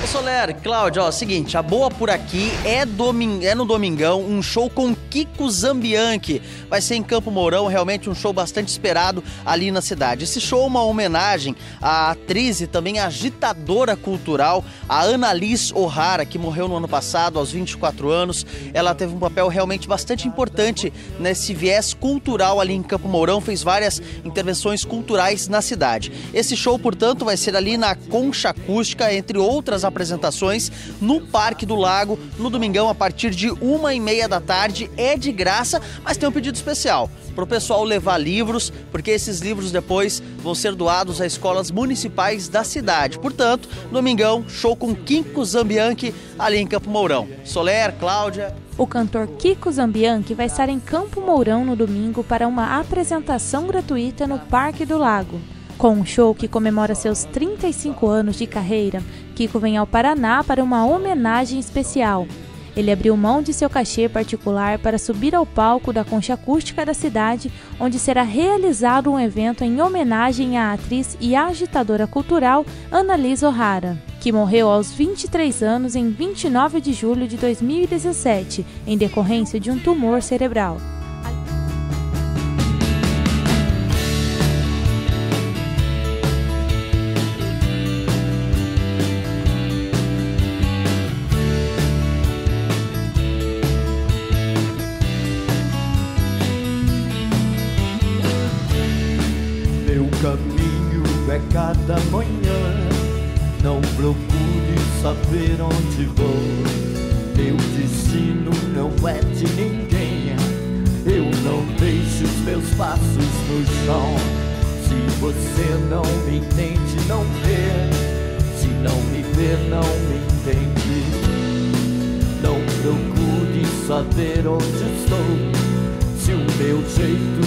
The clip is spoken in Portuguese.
Soler, Cláudia, ó, seguinte, a boa por aqui é no domingão, um show com Kiko Zambianchi. Vai ser em Campo Mourão, realmente um show bastante esperado ali na cidade. Esse show é uma homenagem à atriz e também agitadora cultural, a Annalise O'Hara, que morreu no ano passado, aos 24 anos. Ela teve um papel realmente bastante importante nesse viés cultural ali em Campo Mourão, fez várias intervenções culturais na cidade. Esse show, portanto, vai ser ali na Concha Acústica, entre outras apresentações, no Parque do Lago, no domingão, a partir de 1h30 da tarde. É de graça, mas tem um pedido especial para o pessoal levar livros, porque esses livros depois vão ser doados a escolas municipais da cidade. Portanto, domingão, show com Kiko Zambianchi ali em Campo Mourão. Soler, Cláudia. O cantor Kiko Zambianchi vai estar em Campo Mourão no domingo para uma apresentação gratuita no Parque do Lago. Com um show que comemora seus 35 anos de carreira, Kiko vem ao Paraná para uma homenagem especial. Ele abriu mão de seu cachê particular para subir ao palco da Concha Acústica da cidade, onde será realizado um evento em homenagem à atriz e agitadora cultural Annalise O'Hara, que morreu aos 23 anos em 29 de julho de 2017, em decorrência de um tumor cerebral. Meu caminho é cada manhã, não procure saber onde vou. Meu destino não é de ninguém, eu não deixo os meus passos no chão. Se você não me entende, não vê. Se não me vê, não me entende. Não procure saber onde estou, se o meu jeito